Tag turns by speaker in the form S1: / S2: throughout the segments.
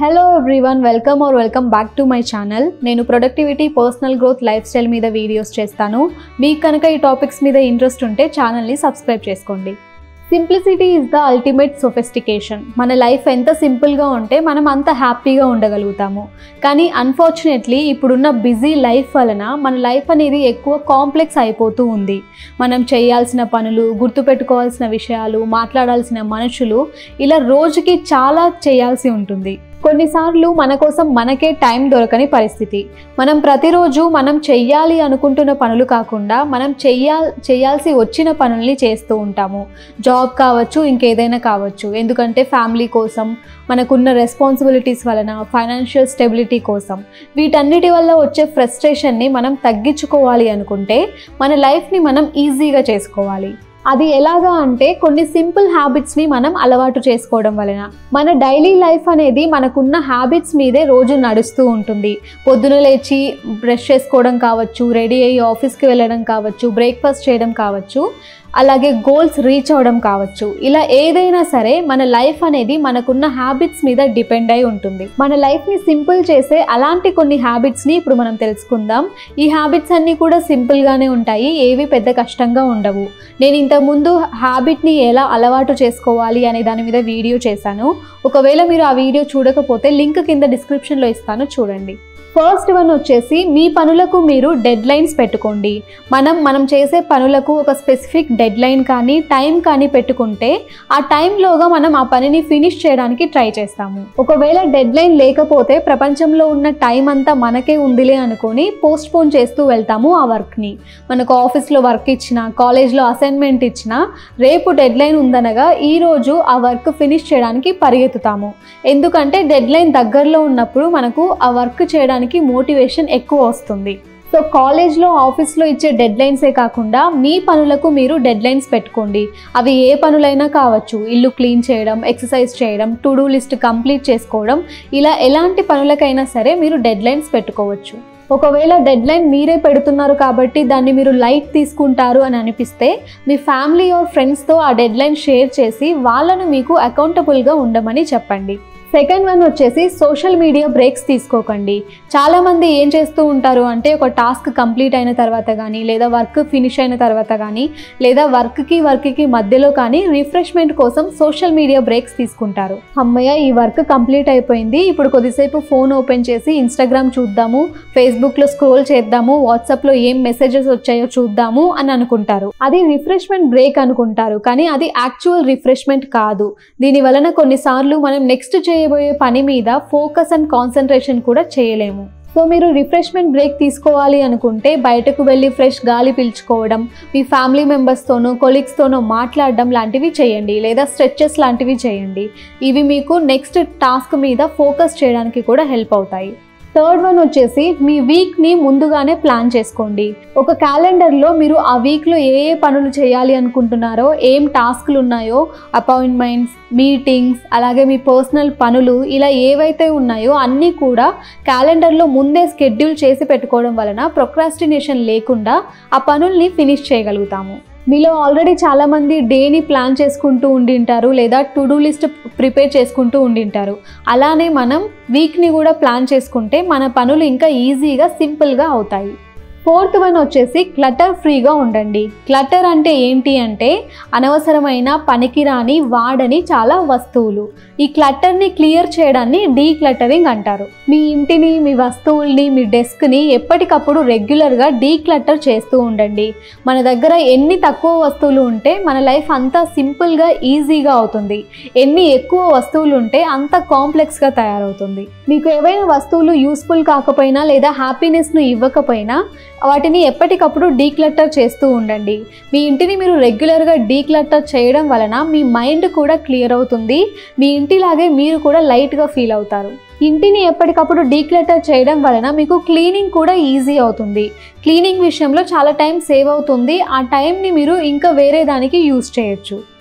S1: Hello everyone, welcome back to my channel. నేను productivity, personal growth, life style మీద videos చేస్తాను. మీకు కనుక ఈ టాపిక్స్ మీద ఇంట్రెస్ట్ ఉంటే ఛానల్ని సబ్స్క్రైబ్ చేసుకోండి. Simplicity is the ultimate sophistication. మన లైఫ్ ఎంత సింపుల్గా ఉంటే మనం అంత హ్యాపీగా ఉండగలుగుతాము. కానీ అన్ఫార్చునేట్లీ ఇప్పుడున్న బిజీ లైఫ్ వలన మన లైఫ్ అనేది ఎక్కువ కాంప్లెక్స్ అయిపోతూ ఉంది. మనం చేయాల్సిన పనులు, గుర్తుపెట్టుకోవాల్సిన విషయాలు, మాట్లాడాల్సిన మనుషులు, ఇలా రోజుకి చాలా చేయాల్సి ఉంటుంది. కొన్నిసార్లు మన కోసం మనకే టైం దొరకని పరిస్థితి. మనం ప్రతిరోజు మనం చెయ్యాలి అనుకుంటున్న పనులు కాకుండా మనం చేయాల్సి వచ్చిన పనుల్ని చేస్తూ ఉంటాము. జాబ్ కావచ్చు, ఇంకేదైనా కావచ్చు. ఎందుకంటే ఫ్యామిలీ కోసం, మనకున్న రెస్పాన్సిబిలిటీస్ వలన, ఫైనాన్షియల్ స్టెబిలిటీ కోసం. వీటన్నిటి వల్ల వచ్చే ఫ్రస్ట్రేషన్ని మనం తగ్గించుకోవాలి అనుకుంటే మన లైఫ్ని మనం ఈజీగా చేసుకోవాలి. అది ఎలాగా అంటే కొన్ని సింపుల్ హ్యాబిట్స్ని మనం అలవాటు చేసుకోవడం వలన. మన డైలీ లైఫ్ అనేది మనకున్న హ్యాబిట్స్ మీదే రోజు నడుస్తూ ఉంటుంది. పొద్దున లేచి బ్రష్ చేసుకోవడం కావచ్చు, రెడీ అయ్యి ఆఫీస్కి వెళ్ళడం కావచ్చు, బ్రేక్ఫాస్ట్ చేయడం కావచ్చు, అలాగే గోల్స్ రీచ్ అవ్వడం కావచ్చు. ఇలా ఏదైనా సరే మన లైఫ్ అనేది మనకున్న హ్యాబిట్స్ మీద డిపెండ్ అయి ఉంటుంది. మన లైఫ్ని సింపుల్ చేసే అలాంటి కొన్ని హ్యాబిట్స్ని ఇప్పుడు మనం తెలుసుకుందాం. ఈ హ్యాబిట్స్ అన్నీ కూడా సింపుల్గానే ఉంటాయి, ఏవి పెద్ద కష్టంగా ఉండవు. నేను ఇంతకుముందు హ్యాబిట్ని ఎలా అలవాటు చేసుకోవాలి అనే దాని మీద వీడియో చేశాను. ఒకవేళ మీరు ఆ వీడియో చూడకపోతే లింక్ కింద డిస్క్రిప్షన్లో ఇస్తాను, చూడండి. ఫస్ట్ వన్ వచ్చేసి, మీ పనులకు మీరు డెడ్ లైన్స్ పెట్టుకోండి. మనం చేసే పనులకు ఒక స్పెసిఫిక్ డెడ్ లైన్ కానీ టైం కానీ పెట్టుకుంటే ఆ టైంలోగా మనం ఆ పనిని ఫినిష్ చేయడానికి ట్రై చేస్తాము. ఒకవేళ డెడ్ లైన్ లేకపోతే ప్రపంచంలో ఉన్న టైం అంతా మనకే ఉందిలే అనుకొని పోస్ట్ పోన్ చేస్తూ వెళ్తాము ఆ వర్క్ని. మనకు ఆఫీస్లో వర్క్ ఇచ్చినా, కాలేజ్లో అసైన్మెంట్ ఇచ్చినా, రేపు డెడ్ లైన్ ఉందనగా ఈరోజు ఆ వర్క్ ఫినిష్ చేయడానికి పరిగెత్తుతాము. ఎందుకంటే డెడ్ లైన్ దగ్గరలో ఉన్నప్పుడు మనకు ఆ వర్క్ చేయడానికి మోటివేషన్ ఎక్కువ వస్తుంది. సో కాలేజ్లో, ఆఫీస్లో ఇచ్చే డెడ్ లైన్సే కాకుండా మీ పనులకు మీరు డెడ్ లైన్స్ పెట్టుకోండి. అవి ఏ పనులైనా కావచ్చు. ఇల్లు క్లీన్ చేయడం, ఎక్సర్సైజ్ చేయడం, టు డూ లిస్ట్ కంప్లీట్ చేసుకోవడం, ఇలా ఎలాంటి పనులకైనా సరే మీరు డెడ్ లైన్స్ పెట్టుకోవచ్చు. ఒకవేళ డెడ్ లైన్ మీరే పెడుతున్నారు కాబట్టి దాన్ని మీరు లైట్ తీసుకుంటారు అని అనిపిస్తే మీ ఫ్యామిలీ ఆర్ ఫ్రెండ్స్తో ఆ డెడ్ లైన్ షేర్ చేసి వాళ్ళను మీకు అకౌంటబుల్గా ఉండమని చెప్పండి. సెకండ్ వన్ వచ్చేసి, సోషల్ మీడియా బ్రేక్స్ తీసుకోకండి. చాలామంది ఏం చేస్తూ ఉంటారు అంటే ఒక టాస్క్ కంప్లీట్ అయిన తర్వాత కానీ, లేదా వర్క్ ఫినిష్ అయిన తర్వాత కానీ, లేదా వర్క్కి మధ్యలో కానీ రిఫ్రెష్మెంట్ కోసం సోషల్ మీడియా బ్రేక్స్ తీసుకుంటారు. అమ్మయ్య, ఈ వర్క్ కంప్లీట్ అయిపోయింది, ఇప్పుడు కొద్దిసేపు ఫోన్ ఓపెన్ చేసి ఇన్స్టాగ్రామ్ చూద్దాము, ఫేస్బుక్లో స్క్రోల్ చేద్దాము, వాట్సాప్లో ఏం మెసేజెస్ వచ్చాయో చూద్దాము అని అనుకుంటారు. అది రిఫ్రెష్మెంట్ బ్రేక్ అనుకుంటారు, కానీ అది యాక్చువల్ రిఫ్రెష్మెంట్ కాదు. దీని వలన కొన్నిసార్లు మనం నెక్స్ట్ చేయబోయే పని మీద ఫోకస్ అండ్ కాన్సన్ట్రేషన్ కూడా చేయలేము. సో మీరు రిఫ్రెష్మెంట్ బ్రేక్ తీసుకోవాలి అనుకుంటే బయటకు వెళ్ళి ఫ్రెష్ గాలి పీల్చుకోవడం, మీ ఫ్యామిలీ మెంబర్స్తోనో, కొలీగ్స్తోనో మాట్లాడడం లాంటివి చేయండి, లేదా స్ట్రెచెస్ లాంటివి చేయండి. ఇవి మీకు నెక్స్ట్ టాస్క్ మీద ఫోకస్ చేయడానికి కూడా హెల్ప్ అవుతాయి. థర్డ్ వన్ వచ్చేసి, మీ వీక్ని ముందుగానే ప్లాన్ చేసుకోండి. ఒక క్యాలెండర్లో మీరు ఆ వీక్లో ఏ పనులు చేయాలి అనుకుంటున్నారో, ఏం టాస్క్లు ఉన్నాయో, అపాయింట్మెంట్స్, మీటింగ్స్, అలాగే మీ పర్సనల్ పనులు, ఇలా ఏవైతే ఉన్నాయో అన్నీ కూడా క్యాలెండర్లో ముందే షెడ్యూల్ చేసి పెట్టుకోవడం వలన ప్రొక్రాస్టినేషన్ లేకుండా ఆ పనుల్ని ఫినిష్ చేయగలుగుతాము. మీలో ఆల్రెడీ చాలామంది డేని ప్లాన్ చేసుకుంటూ ఉండింటారు, లేదా టు డూ లిస్ట్ ప్రిపేర్ చేసుకుంటూ ఉండింటారు. అలానే మనం వీక్ని కూడా ప్లాన్ చేసుకుంటే మన పనులు ఇంకా ఈజీగా, సింపుల్గా అవుతాయి. ఫోర్త్ వన్ వచ్చేసి, క్లటర్ ఫ్రీగా ఉండండి. క్లటర్ అంటే ఏంటి అంటే అనవసరమైన, పనికిరాని, వాడని చాలా వస్తువులు. ఈ క్లటర్ని క్లియర్ చేయడాన్ని డీక్లటరింగ్ అంటారు. మీ ఇంటిని, మీ వస్తువుల్ని, మీ డెస్క్ని ఎప్పటికప్పుడు రెగ్యులర్గా డీక్లటర్ చేస్తూ ఉండండి. మన దగ్గర ఎన్ని తక్కువ వస్తువులు ఉంటే మన లైఫ్ అంత సింపుల్గా, ఈజీగా అవుతుంది. ఎన్ని ఎక్కువ వస్తువులు ఉంటే అంత కాంప్లెక్స్గా తయారవుతుంది. మీకు ఏవైనా వస్తువులు యూస్ఫుల్ కాకపోయినా, లేదా హ్యాపీనెస్ను ఇవ్వకపోయినా వాటిని ఎప్పటికప్పుడు డీక్లటర్ చేస్తూ ఉండండి. మీ ఇంటిని మీరు రెగ్యులర్గా డీక్లటర్ చేయడం వలన మీ మైండ్ కూడా క్లియర్ అవుతుంది. మీ ఇంటిలాగే మీరు కూడా లైట్గా ఫీల్ అవుతారు. ఇంటిని ఎప్పటికప్పుడు డీక్లటర్ చేయడం వలన మీకు క్లీనింగ్ కూడా ఈజీ అవుతుంది. క్లీనింగ్ విషయంలో చాలా టైం సేవ్ అవుతుంది. ఆ టైంని మీరు ఇంకా వేరే దానికి యూజ్ చేయొచ్చు.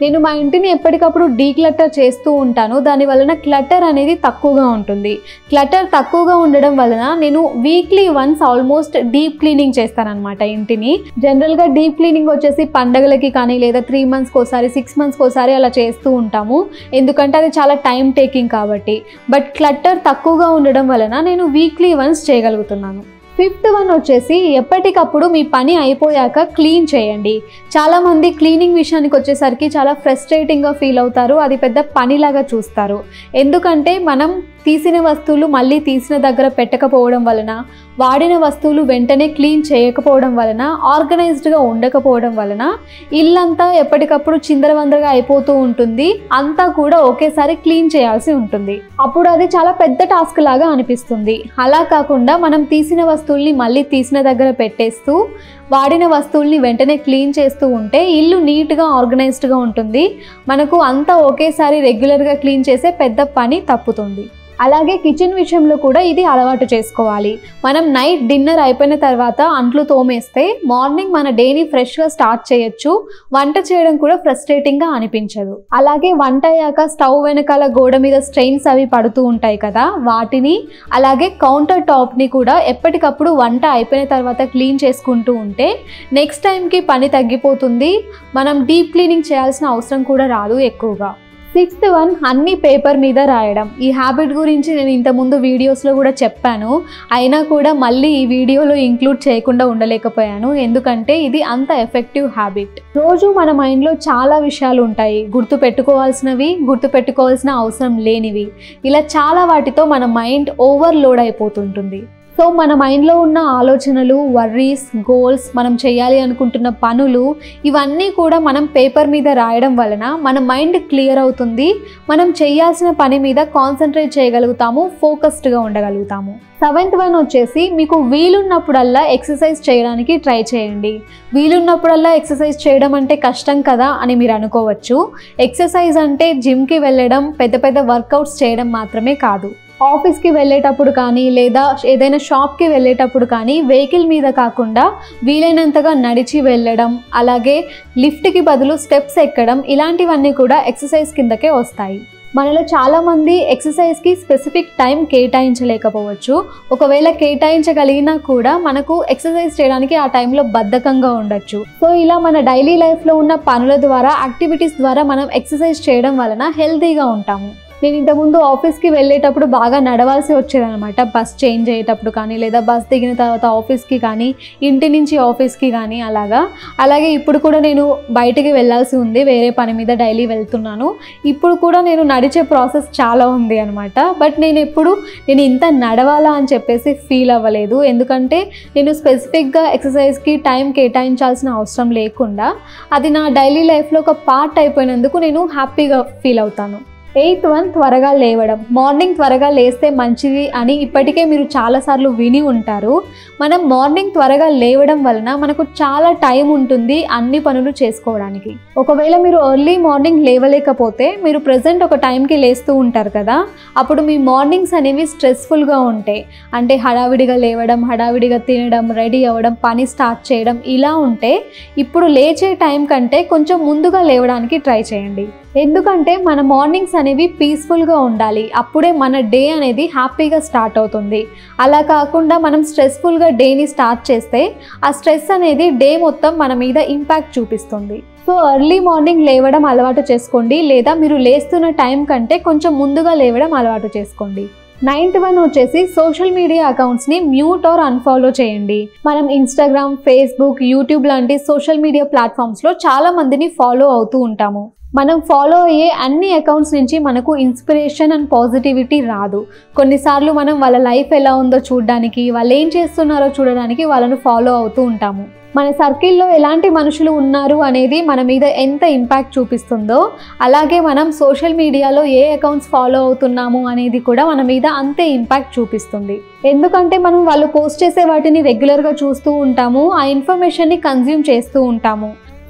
S1: నేను మా ఇంటిని ఎప్పటికప్పుడు డీక్లటర్ చేస్తూ ఉంటాను. దాని వలన క్లటర్ అనేది తక్కువగా ఉంటుంది. క్లటర్ తక్కువగా ఉండడం వలన నేను weekly once almost deep cleaning చేస్తానన్నమాట ఇంటిని. జనరల్గా డీప్ క్లీనింగ్ వచ్చేసి పండగలకి కానీ లేదా 3 మంత్స్కి ఒకసారి 6 మంత్స్కి ఒకసారి అలా చేస్తూ ఉంటాము, ఎందుకంటే అది చాలా టైం టేకింగ్ కాబట్టి. బట్ క్లటర్ తక్కువగా ఉండడం వలన నేను వీక్లీ వన్స్ చేయగలుగుతున్నాను. 5th వన్ వచ్చేసి ఎప్పటికప్పుడు మీ పని అయిపోయాక క్లీన్ చేయండి. చాలామంది క్లీనింగ్ విషయానికి వచ్చేసరికి చాలా ఫ్రస్ట్రేటింగ్గా ఫీల్ అవుతారు, అది పెద్ద పనిలాగా చూస్తారు. ఎందుకంటే మనం తీసిన వస్తువులు మళ్ళీ తీసిన దగ్గర పెట్టకపోవడం వలన, వాడిన వస్తువులు వెంటనే క్లీన్ చేయకపోవడం వలన, ఆర్గనైజ్డ్గా ఉండకపోవడం వలన ఇల్లంతా ఎప్పటికప్పుడు చిందరవందరగా అయిపోతూ ఉంటుంది. అంతా కూడా ఒకేసారి క్లీన్ చేయాల్సి ఉంటుంది. అప్పుడు అది చాలా పెద్ద టాస్క్ లాగా అనిపిస్తుంది. అలా కాకుండా మనం తీసిన వస్తువుల్ని మళ్ళీ తీసిన దగ్గర పెట్టేస్తూ వాడిన వస్తువుల్ని వెంటనే క్లీన్ చేస్తూ ఉంటే ఇల్లు నీట్గా ఆర్గనైజ్డ్గా ఉంటుంది. మనకు అంతా ఒకేసారి రెగ్యులర్గా క్లీన్ చేసే పెద్ద పని తప్పుతుంది. అలాగే కిచెన్ విషయంలో కూడా ఇది అలవాటు చేసుకోవాలి. మనం నైట్ డిన్నర్ అయిపోయిన తర్వాత అంట్లు తోమేస్తే మార్నింగ్ మన డేని ఫ్రెష్గా స్టార్ట్ చేయొచ్చు. వంట చేయడం కూడా ఫ్రస్ట్రేటింగ్గా అనిపించదు. అలాగే వంట అయ్యాక స్టవ్ వెనకాల గోడ మీద స్ట్రెయిన్స్ అవి పడుతూ ఉంటాయి కదా, వాటిని అలాగే కౌంటర్ టాప్ని కూడా ఎప్పటికప్పుడు వంట అయిపోయిన తర్వాత క్లీన్ చేసుకుంటూ ఉంటే నెక్స్ట్ టైంకి పని తగ్గిపోతుంది. మనం డీప్ క్లీనింగ్ చేయాల్సిన అవసరం కూడా రాదు ఎక్కువగా. 6th వన్ అన్ని పేపర్ మీద రాయడం. ఈ హ్యాబిట్ గురించి నేను ఇంతకుముందు వీడియోస్లో కూడా చెప్పాను, అయినా కూడా మళ్ళీ ఈ వీడియోలో ఇంక్లూడ్ చేయకుండా ఉండలేకపోయాను, ఎందుకంటే ఇది అంత ఎఫెక్టివ్ హ్యాబిట్. రోజు మన మైండ్లో చాలా విషయాలు ఉంటాయి, గుర్తు పెట్టుకోవాల్సినవి, గుర్తు పెట్టుకోవాల్సిన అవసరం లేనివి. ఇలా చాలా వాటితో మన మైండ్ ఓవర్లోడ్ అయిపోతుంటుంది. సో మన మైండ్లో ఉన్న ఆలోచనలు, వర్రీస్, గోల్స్, మనం చేయాలి అనుకుంటున్న పనులు, ఇవన్నీ కూడా మనం పేపర్ మీద రాయడం వలన మన మైండ్ క్లియర్ అవుతుంది. మనం చేయాల్సిన పని మీద కాన్సన్ట్రేట్ చేయగలుగుతాము, ఫోకస్డ్గా ఉండగలుగుతాము. 7th వన్ వచ్చేసి మీకు వీలున్నప్పుడల్లా ఎక్సర్సైజ్ చేయడానికి ట్రై చేయండి. వీలున్నప్పుడల్లా ఎక్సర్సైజ్ చేయడం అంటే కష్టం కదా అని మీరు అనుకోవచ్చు. ఎక్సర్సైజ్ అంటే జిమ్కి వెళ్ళడం, పెద్ద పెద్ద వర్కౌట్స్ చేయడం మాత్రమే కాదు. ఆఫీస్కి వెళ్ళేటప్పుడు కానీ లేదా ఏదైనా షాప్కి వెళ్ళేటప్పుడు కానీ వెహికల్ మీద కాకుండా వీలైనంతగా నడిచి వెళ్ళడం, అలాగే లిఫ్ట్కి బదులు స్టెప్స్ ఎక్కడం, ఇలాంటివన్నీ కూడా ఎక్సర్సైజ్ కిందకే వస్తాయి. మనలో చాలామంది ఎక్సర్సైజ్కి స్పెసిఫిక్ టైం కేటాయించలేకపోవచ్చు. ఒకవేళ కేటాయించగలిగినా కూడా మనకు ఎక్సర్సైజ్ చేయడానికి ఆ టైంలో బద్ధకంగా ఉండొచ్చు. సో ఇలా మన డైలీ లైఫ్లో ఉన్న పనుల ద్వారా, యాక్టివిటీస్ ద్వారా మనం ఎక్సర్సైజ్ చేయడం వలన హెల్తీగా ఉంటాము. నేను ఇంతకుముందు ఆఫీస్కి వెళ్ళేటప్పుడు బాగా నడవాల్సి వచ్చేదనమాట, బస్ చేంజ్ అయ్యేటప్పుడు కానీ లేదా బస్ దిగిన తర్వాత ఆఫీస్కి కానీ, ఇంటి నుంచి ఆఫీస్కి కానీ అలాగే ఇప్పుడు కూడా నేను బయటికి వెళ్ళాల్సి ఉంది, వేరే పని మీద డైలీ వెళ్తున్నాను. ఇప్పుడు కూడా నేను నడిచే ప్రాసెస్ చాలా ఉంది అనమాట. బట్ నేను ఇంత నడవాలా అని చెప్పేసి ఫీల్ అవ్వలేదు, ఎందుకంటే నేను స్పెసిఫిక్గా ఎక్సర్సైజ్కి టైం కేటాయించాల్సిన అవసరం లేకుండా అది నా డైలీ లైఫ్లో ఒక పార్ట్ అయిపోయినందుకు నేను హ్యాపీగా ఫీల్ అవుతాను. 8th వన్ త్వరగా లేవడం. మార్నింగ్ త్వరగా లేస్తే మంచిది అని ఇప్పటికే మీరు చాలాసార్లు విని ఉంటారు. మనం మార్నింగ్ త్వరగా లేవడం వలన మనకు చాలా టైం ఉంటుంది అన్ని పనులు చేసుకోవడానికి. ఒకవేళ మీరు ఎర్లీ మార్నింగ్ లేవలేకపోతే మీరు ప్రెజెంట్ ఒక టైంకి లేస్తూ ఉంటారు కదా, అప్పుడు మీ మార్నింగ్స్ అనేవి స్ట్రెస్ఫుల్గా ఉంటాయి. అంటే హడావిడిగా లేవడం, హడావిడిగా తినడం, రెడీ అవ్వడం, పని స్టార్ట్ చేయడం, ఇలా ఉంటే ఇప్పుడు లేచే టైం కంటే కొంచెం ముందుగా లేవడానికి ట్రై చేయండి. ఎందుకంటే మన మార్నింగ్స్ అనేవి పీస్ఫుల్గా ఉండాలి, అప్పుడే మన డే అనేది హ్యాపీగా స్టార్ట్ అవుతుంది. అలా కాకుండా మనం స్ట్రెస్ఫుల్గా డేని స్టార్ట్ చేస్తే ఆ స్ట్రెస్ అనేది డే మొత్తం మన మీద ఇంపాక్ట్ చూపిస్తుంది. సో ఎర్లీ మార్నింగ్ లేవడం అలవాటు చేసుకోండి, లేదా మీరు లేస్తున్న టైం కంటే కొంచెం ముందుగా లేవడం అలవాటు చేసుకోండి. 9th వన్ వచ్చేసి సోషల్ మీడియా అకౌంట్స్ని మ్యూట్ ఆర్ అన్ఫాలో చేయండి. మనం ఇన్స్టాగ్రామ్, ఫేస్బుక్, యూట్యూబ్ లాంటి సోషల్ మీడియా ప్లాట్ఫామ్స్లో చాలా మందిని ఫాలో అవుతూ ఉంటాము. మనం ఫాలో అయ్యే అన్ని అకౌంట్స్ నుంచి మనకు ఇన్స్పిరేషన్ అండ్ పాజిటివిటీ రాదు. కొన్నిసార్లు మనం వాళ్ళ లైఫ్ ఎలా ఉందో చూడడానికి, వాళ్ళు ఏం చేస్తున్నారో చూడడానికి వాళ్ళను ఫాలో అవుతూ ఉంటాము. మన సర్కిల్లో ఎలాంటి మనుషులు ఉన్నారు అనేది మన మీద ఎంత ఇంపాక్ట్ చూపిస్తుందో, అలాగే మనం సోషల్ మీడియాలో ఏ అకౌంట్స్ ఫాలో అవుతున్నాము అనేది కూడా మన మీద అంతే ఇంపాక్ట్ చూపిస్తుంది. ఎందుకంటే మనం వాళ్ళు పోస్ట్ చేసే వాటిని రెగ్యులర్గా చూస్తూ ఉంటాము, ఆ ఇన్ఫర్మేషన్ని కన్జ్యూమ్ చేస్తూ ఉంటాము.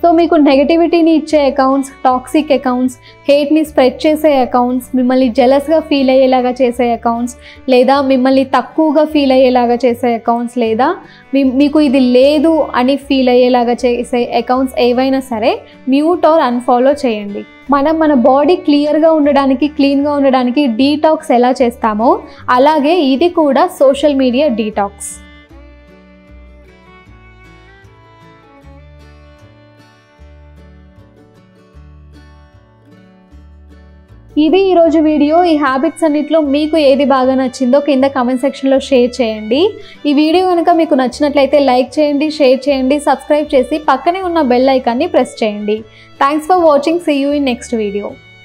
S1: సో మీకు నెగటివిటీని ఇచ్చే అకౌంట్స్, టాక్సిక్ అకౌంట్స్, హేట్ని స్ప్రెడ్ చేసే అకౌంట్స్, మిమ్మల్ని జెలస్గా ఫీల్ అయ్యేలాగా చేసే అకౌంట్స్, లేదా మిమ్మల్ని తక్కువగా ఫీల్ అయ్యేలాగా చేసే అకౌంట్స్, లేదా మీకు ఇది లేదు అని ఫీల్ అయ్యేలాగా చేసే అకౌంట్స్ ఏవైనా సరే మ్యూట్ ఆర్ అన్ఫాలో చేయండి. మన బాడీ క్లియర్గా ఉండడానికి, క్లీన్గా ఉండడానికి డీటాక్స్ ఎలా చేస్తామో అలాగే ఇది కూడా సోషల్ మీడియా డీటాక్స్. ఇది ఈరోజు వీడియో. ఈ హ్యాబిట్స్ అన్నిట్లో మీకు ఏది బాగా నచ్చిందో కింద కామెంట్ సెక్షన్లో షేర్ చేయండి. ఈ వీడియో కనుక మీకు నచ్చినట్లయితే లైక్ చేయండి, షేర్ చేయండి, సబ్స్క్రైబ్ చేసి పక్కనే ఉన్న బెల్ ఐకాన్ని ప్రెస్ చేయండి. Thanks for watching. See you in next video.